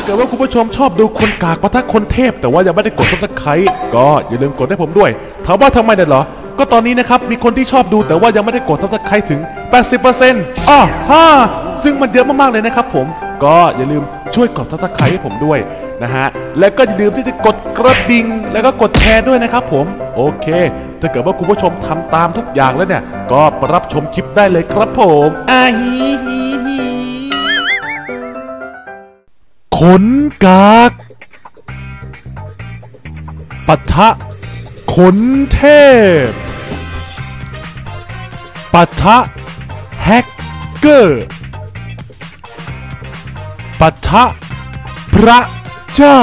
กิดว่าคุณผู้ชมชอบดูคนกากปะทะคนเทพแต่ว่ายังไม่ได้กดซับสไครต์ก็อย่าลืมกดให้ผมด้วยถามว่าทำไมเนี่ยเหรอก็ตอนนี้นะครับมีคนที่ชอบดูแต่ว่ายังไม่ได้กดซับสไครต์ถึง 80% ซึ่งมันเยอะมากๆเลยนะครับผมก็อย่าลืมช่วยกดซับสไครต์ให้ผมด้วยนะฮะและก็อย่าลืมที่จะกดกระดิ่งแล้วก็กดแชร์ด้วยนะครับผมโอเคถ้าเกิดว่าคุณผู้ชมทำตามทุกอย่างแล้วเนี่ยก็รับชมคลิปได้เลยครับผมขนกากปะทะขนเทพปะทะแฮกเกอร์ปะทะพระเจ้า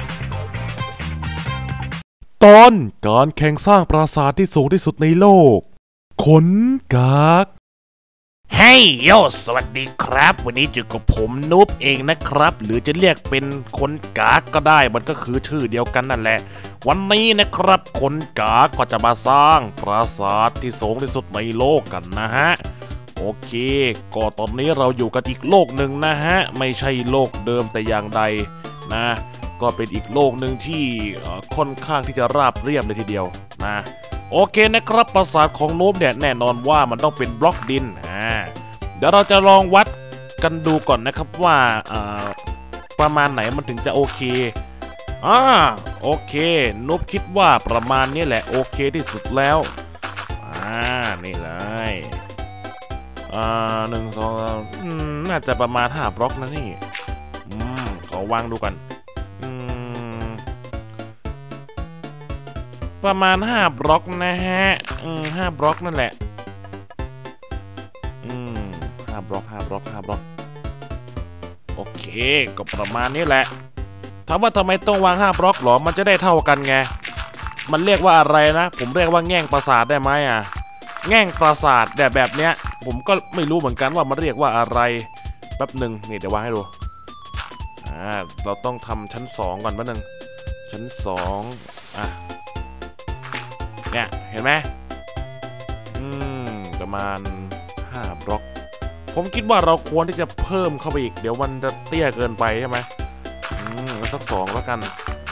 ตอนการแข่งสร้างปราสาทที่สูงที่สุดในโลกขนกากเฮ้ยโยสวัสดีครับวันนี้อยู่กับผมนูบเองนะครับหรือจะเรียกเป็นคนกากก็ได้มันก็คือชื่อเดียวกันนั่นแหละวันนี้นะครับคนกากก็จะมาสร้างปราสาทที่สูงที่สุดในโลกกันนะฮะโอเคก็ตอนนี้เราอยู่กันอีกโลกหนึ่งนะฮะไม่ใช่โลกเดิมแต่อย่างใดนะก็เป็นอีกโลกหนึ่งที่ค่อนข้างที่จะราบเรียบเลยทีเดียวนะโอเคนะครับปราสาทของนูบเนี่ยแน่นอนว่ามันต้องเป็นบล็อกดินเดี๋ยวเราจะลองวัดกันดูก่อนนะครับว่าประมาณไหนมันถึงจะโอเคโอเคนูบคิดว่าประมาณนี้แหละโอเคที่สุดแล้วนี่เลย1 2น่าจะประมาณ5บล็อกนะนี่ขอวางดูกันประมาณ5บล็อกนะฮะ5บล็อกนั่นแหละ5บล็อกโอเคก็ประมาณนี้แหละถามว่าทำไมต้องวาง5บล็อกหรอมันจะได้เท่ากันไงมันเรียกว่าอะไรนะผมเรียกว่าแง่งปราสาทได้ไหมแง่งปราสาทแบบเนี้ยผมก็ไม่รู้เหมือนกันว่ามันเรียกว่าอะไรแป๊บหนึ่งนี่เดี๋ยววางให้ดูเราต้องทำชั้น2ก่อนแป๊บนึงชั้น2เนี่ยเห็นไหมประมาณ5บล็อกผมคิดว่าเราควรที่จะเพิ่มเข้าไปอีกเดี๋ยวมันจะเตี้ยเกินไปใช่ไหมสัก2แล้วกัน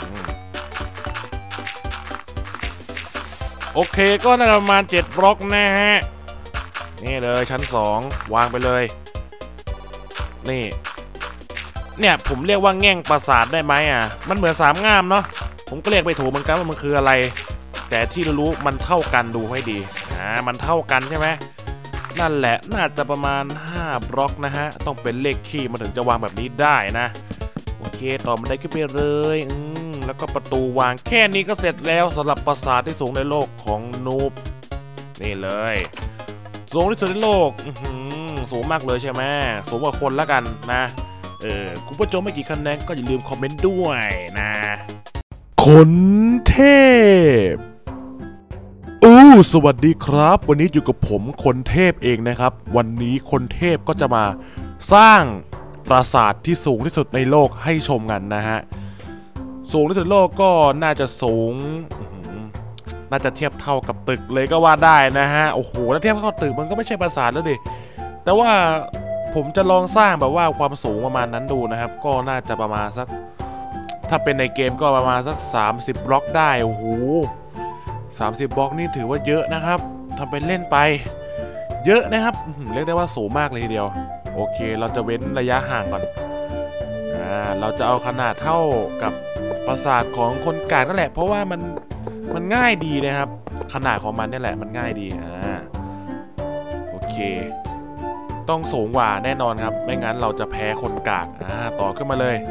โอเคก็น่าจะประมาณ7บล็อกนะฮะนี่เลยชั้น2วางไปเลยนี่เนี่ยผมเรียกว่าแง่งปราสาทได้ไหมมันเหมือน3 ง่ามเนาะผมก็เรียกไปถูกเหมือนกันว่ามันคืออะไรแต่ที่รู้มันเท่ากันดูให้ดีมันเท่ากันใช่ไหมนั่นแหละน่าจะประมาณ5บล็อกนะฮะต้องเป็นเลขคี่มันถึงจะวางแบบนี้ได้นะโอเคต่อมาได้ขึ้นไปเลยแล้วก็ประตูวางแค่นี้ก็เสร็จแล้วสำหรับปราสาทที่สูงในโลกของนูบนี่เลยสูงที่สุดในโลกสูงมากเลยใช่ไหมสูงกว่าคนละกันนะคุณผู้ชมไม่กี่คะแนนก็อย่าลืมคอมเมนต์ด้วยนะขนเทพสวัสดีครับวันนี้อยู่กับผมคนเทพเองนะครับวันนี้คนเทพก็จะมาสร้างปราสาทที่สูงที่สุดในโลกให้ชมกันนะฮะสูงที่สุดในโลกก็น่าจะสูงน่าจะเทียบเท่ากับตึกเลยก็ว่าได้นะฮะโอ้โหถ้าเทียบเท่ากับตึกมันก็ไม่ใช่ปราสาทแล้วดิแต่ว่าผมจะลองสร้างแบบว่าความสูงประมาณนั้นดูนะครับก็น่าจะประมาณสักถ้าเป็นในเกมก็ประมาณสัก30บล็อกได้โอ้โห30บล็อกนี่ถือว่าเยอะนะครับทำเป็นเล่นไปเยอะนะครับเรียกได้ว่าสูงมากเลยทีเดียวโอเคเราจะเว้นระยะห่างก่อนเราจะเอาขนาดเท่ากับปราสาทของคนกากนั่นแหละเพราะว่ามันง่ายดีนะครับขนาดของมันนี่แหละมันง่ายดีโอเคต้องสูงกว่าแน่นอนครับไม่งั้นเราจะแพ้คนกากต่อขึ้นมาเลย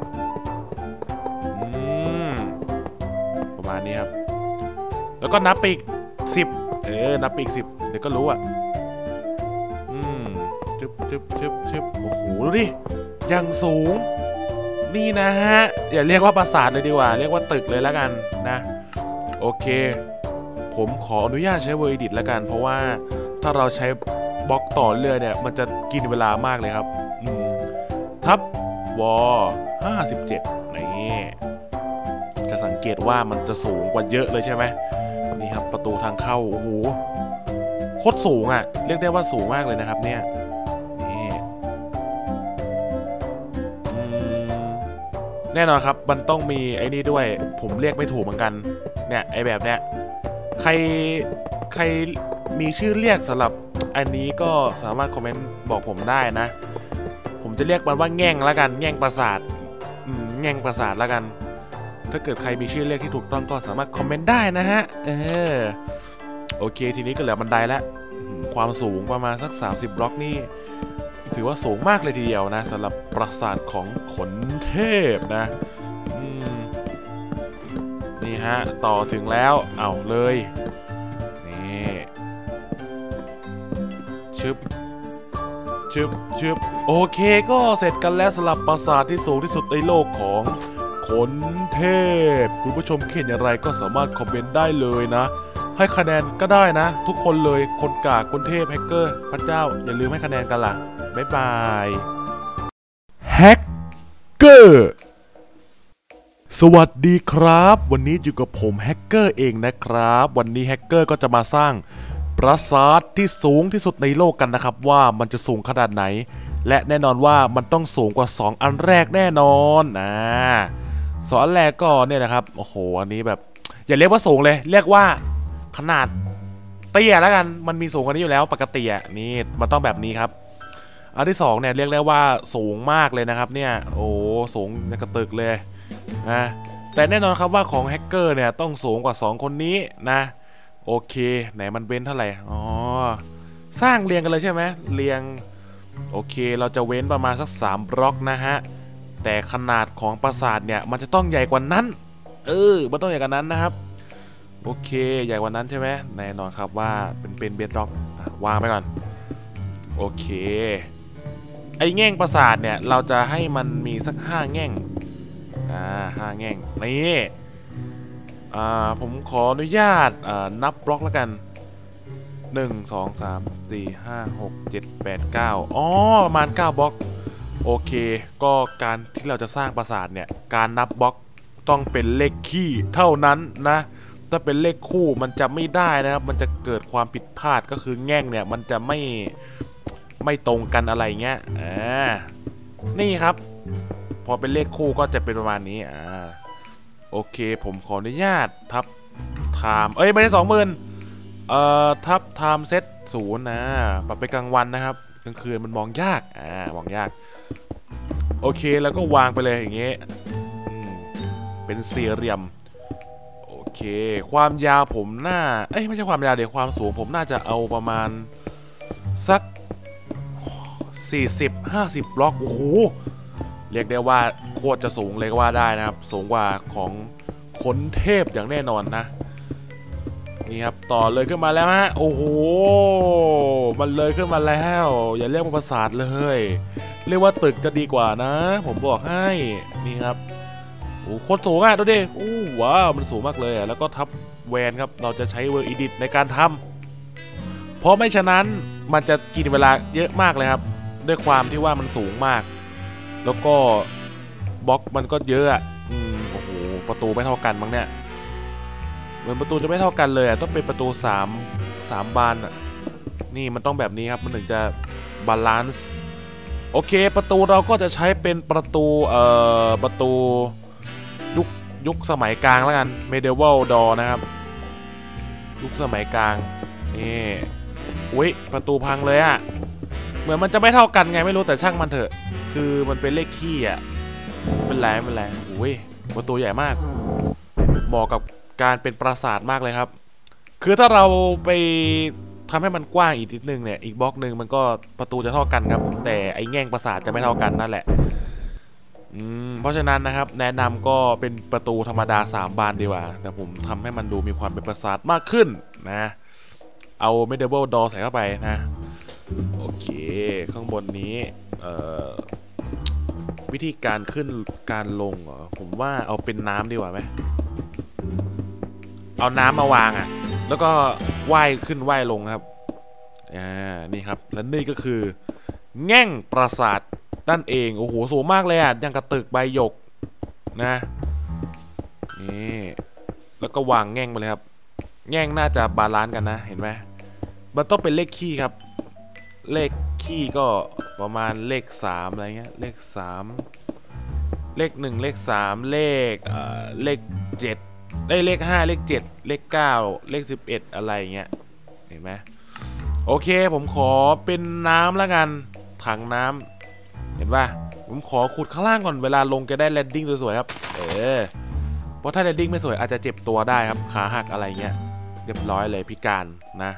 ประมาณนี้ครับแล้วก็นับไปอีก10นับไปอีก10เดี๋ยวก็รู้ชึบโอ้โหดูดิยังสูงนี่นะฮะอย่าเรียกว่าปราสาทเลยดีกว่าเรียกว่าตึกเลยแล้วกันนะโอเคผมขออนุญาตใช้เวอร์ดิตแล้วกันเพราะว่าถ้าเราใช้บล็อกต่อเรื่อยเนี่ยมันจะกินเวลามากเลยครับทับว57นี่จะสังเกตว่ามันจะสูงกว่าเยอะเลยใช่ไหมนี่ครับประตูทางเข้าโอ้โหโคตรสูงเรียกได้ว่าสูงมากเลยนะครับเนี่ยนี่แน่นอนครับมันต้องมีไอ้นี่ด้วยผมเรียกไม่ถูกเหมือนกันเนี่ยไอ้แบบเนี้ยใครมีชื่อเรียกสำหรับอันนี้ก็สามารถคอมเมนต์บอกผมได้นะผมจะเรียกมันว่าแง่งแล้วกันแง่งประสาทแง่งประสาทแล้วกันถ้าเกิดใครมีชื่อเรียกที่ถูกต้องก็สามารถคอมเมนต์ได้นะฮะโอเคทีนี้ก็เหลือบันไดแล้วความสูงประมาณสัก30บล็อกนี่ถือว่าสูงมากเลยทีเดียวนะสำหรับปราสาทของขนเทพนะนี่ฮะต่อถึงแล้วเอาเลยนี่ชึบโอเคก็เสร็จกันแล้วสำหรับปราสาทที่สูงที่สุดในโลกของขนเทพคุณผู้ชมเห็นอย่างไรก็สามารถคอมเมนต์ได้เลยนะให้คะแนนก็ได้นะทุกคนเลยคนกากคนเทพแฮกเกอร์พระเจ้าอย่าลืมให้คะแนนกันล่ะบ๊ายบายแฮกเกอร์สวัสดีครับวันนี้อยู่กับผมแฮกเกอร์เองนะครับวันนี้แฮกเกอร์ก็จะมาสร้างปราสาทที่สูงที่สุดในโลกกันนะครับว่ามันจะสูงขนาดไหนและแน่นอนว่ามันต้องสูงกว่า2อันแรกแน่นอน2อันแรกก็เนี่ยนะครับโอ้โหอันนี้แบบอย่าเรียกว่าสูงเลยเรียกว่าขนาดเตี้ยแล้วกันมันมีสูงกว่านี้อยู่แล้วปกตินี่มันต้องแบบนี้ครับอันที่2เนี่ยเรียกได้ว่าสูงมากเลยนะครับเนี่ยโอ้สูงในกระตึกเลยนะแต่แน่นอนครับว่าของแฮกเกอร์เนี่ยต้องสูงกว่า2คนนี้นะโอเคไหนมันเว้นเท่าไหร่อ๋อสร้างเรียงกันเลยใช่ไหมเรียงโอเคเราจะเว้นประมาณสัก3บล็อกนะฮะแต่ขนาดของปราสาทเนี่ยมันจะต้องใหญ่กว่านั้นมันต้องใหญ่กว่านั้นนะครับโอเคใหญ่กว่านั้นใช่ไหมแน่นอนครับว่าเป็นเบดร็อกวางไปก่อนโอเคไอ้แง่งปราสาทเนี่ยเราจะให้มันมีสัก5แง่ง5แง่งนี่ผมขออนุญาตนับบล็อกแล้วกัน1 2 3 4 5 6 7 8 9อ๋อประมาณ9บล็อกโอเคก็การที่เราจะสร้างปราสาทเนี่ยการนับบล็อกต้องเป็นเลขคี่เท่านั้นนะถ้าเป็นเลขคู่มันจะไม่ได้นะครับมันจะเกิดความผิดพลาดก็คือแง่งเนี่ยมันจะไม่ตรงกันอะไรเงี้ยนี่ครับพอเป็นเลขคู่ก็จะเป็นประมาณนี้โอเคผมขออนุญาตทับไทม์ไม่ใช่20,000ทับไทม์เซต0นะปรับไปกลางวันนะครับกลางคืนมันมองยากมองยากโอเคแล้วก็วางไปเลยอย่างเงี้ยเป็นสี่เหลี่ยมโอเคความยาวผมน่าไม่ใช่ความยาวเดี๋ยวความสูงผมน่าจะเอาประมาณสัก40-50บล็อกโอ้โหเรียกได้ว่าโคตรจะสูงเลยก็ว่าได้นะครับสูงกว่าของขนเทพอย่างแน่นอนนะนี่ครับต่อเลยขึ้นมาแล้วฮะโอ้โหมันเลยขึ้นมาแล้วอย่าเรียกว่าปราสาทเลยเรียกว่าตึกจะดีกว่านะผมบอกให้นี่ครับโอ้โคตรสูงดูดิโอ้ว้าวมันสูงมากเลยแล้วก็ทับแวนครับเราจะใช้เวอร์อีดิทในการทำเพราะไม่ฉะนั้นมันจะกินเวลาเยอะมากเลยครับด้วยความที่ว่ามันสูงมากแล้วก็บล็อกมันก็เยอะโอ้โหประตูไม่เท่ากันมั้งเนี่ยเหมือนประตูจะไม่เท่ากันเลยต้องเป็นประตู3บานนี่มันต้องแบบนี้ครับมันถึงจะบาลานซ์โอเคประตูเราก็จะใช้เป็นประตูยุคสมัยกลางแล้วกัน Medieval Door นะครับยุคสมัยกลางนี่อุ้ยประตูพังเลยเหมือนมันจะไม่เท่ากันไงไม่รู้แต่ช่างมันเถอะคือมันเป็นเลขคี่เป็นไรอุ้ยประตูใหญ่มากเหมาะกับการเป็นปราสาทมากเลยครับคือถ้าเราไปทำให้มันกว้างอีกนิดนึงเนี่ยอีกบล็อกหนึ่งมันก็ประตูจะเท่ากันครับแต่ไอ้แง่งปราสาทจะไม่เท่ากันนั่นแหละเพราะฉะนั้นนะครับแนะนำก็เป็นประตูธรรมดา3บานดีกว่าแต่ผมทำให้มันดูมีความเป็นปราสาทมากขึ้นนะเอา Medieval Door ใส่เข้าไปนะโอเคข้างบนนี้วิธีการขึ้นการลงผมว่าเอาเป็นน้ำดีกว่าไหมเอาน้ำมาวางแล้วก็ว่ายขึ้นว่ายลงครับนี่ครับและนี่ก็คือแง่งปราสาทนั่นเองโอ้โหสูงมากเลยยังกระตึกใบหยกนะนี่แล้วก็วางแง่งไปเลยครับแง่งน่าจะบาลานซ์กันนะเห็นไหมมันต้องเป็นเลขคี่ครับเลขคี่ก็ประมาณเลข3อะไรเงี้ยเลข3 เลข1เลข3เลข7เลข5เลข7เลข9เลข11อะไรเงี้ยเห็นไหมโอเคผมขอเป็นน้ำแล้วกันถังน้ำเห็นป่ะผมขอขุดข้างล่างก่อนเวลาลงจะได้แลนดิ้งสวยๆครับเพราะถ้าแลนดิ้งไม่สวยอาจจะเจ็บตัวได้ครับขาหักอะไรเงี้ยเรียบร้อยเลยพิการนะ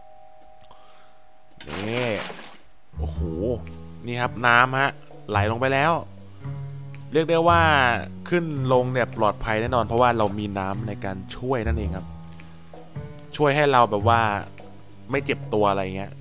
นี่โอ้โหนี่ครับน้ำฮะไหลลงไปแล้วเรียกได้ว่าขึ้นลงเนี่ยปลอดภัยแน่นอนเพราะว่าเรามีน้ำในการช่วยนั่นเองครับช่วยให้เราแบบว่าไม่เจ็บตัวอะไรเงี้ย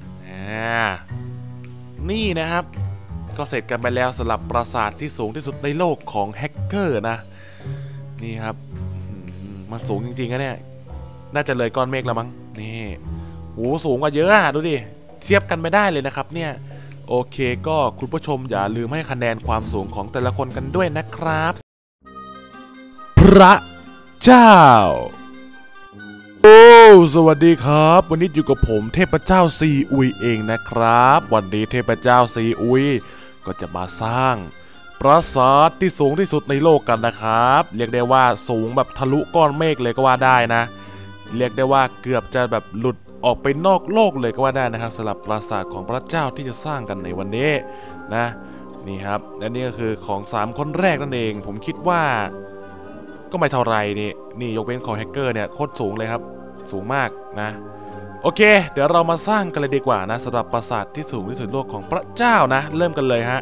นี่นะครับก็เสร็จกันไปแล้วสำหรับปราสาทที่สูงที่สุดในโลกของแฮกเกอร์นะนี่ครับมาสูงจริงๆนะเนี่ยน่าจะเลยก้อนเมฆแล้วมั้งนี่โหสูงกว่าเยอะอะดูดิเทียบกันไม่ได้เลยนะครับเนี่ยโอเคก็คุณผู้ชมอย่าลืมให้คะแนนความสูงของแต่ละคนกันด้วยนะครับพระเจ้าโอ้สวัสดีครับวันนี้อยู่กับผมเทพเจ้าซีอุยเองนะครับวันนี้เทพเจ้าซีอุยก็จะมาสร้างปราสาทที่สูงที่สุดในโลกกันนะครับเรียกได้ว่าสูงแบบทะลุก้อนเมฆเลยก็ว่าได้นะเรียกได้ว่าเกือบจะแบบหลุดออกไปนอกโลกเลยก็ว่าได้นะครับสำหรับปราสาทของพระเจ้าที่จะสร้างกันในวันนี้นะนี่ครับและนี่ก็คือของ3คนแรกนั่นเองผมคิดว่าก็ไม่เท่าไรนี่ยกเว้นของแฮกเกอร์เนี่ยโคตรสูงเลยครับสูงมากนะโอเคเดี๋ยวเรามาสร้างกันเลยดีกว่านะสำหรับปราสาทที่สูงที่สุดโลกของพระเจ้านะเริ่มกันเลยฮะ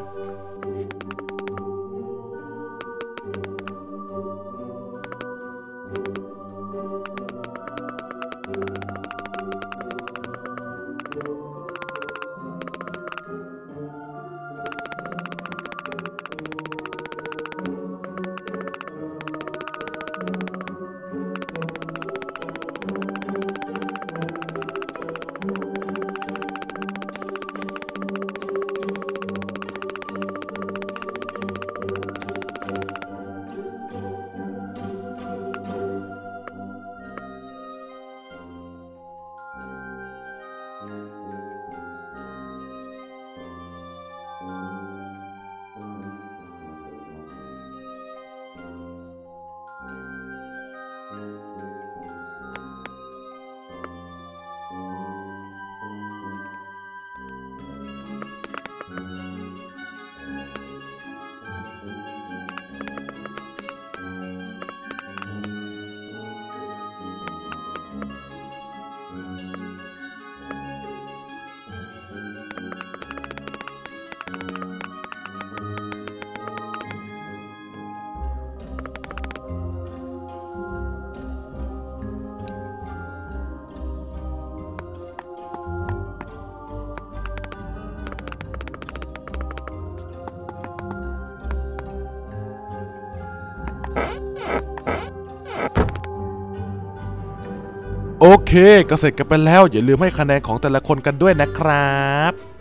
โอเคก็เสร็จกันไปแล้วอย่าลืมให้คะแนนของแต่ละคนกันด้วยนะครับ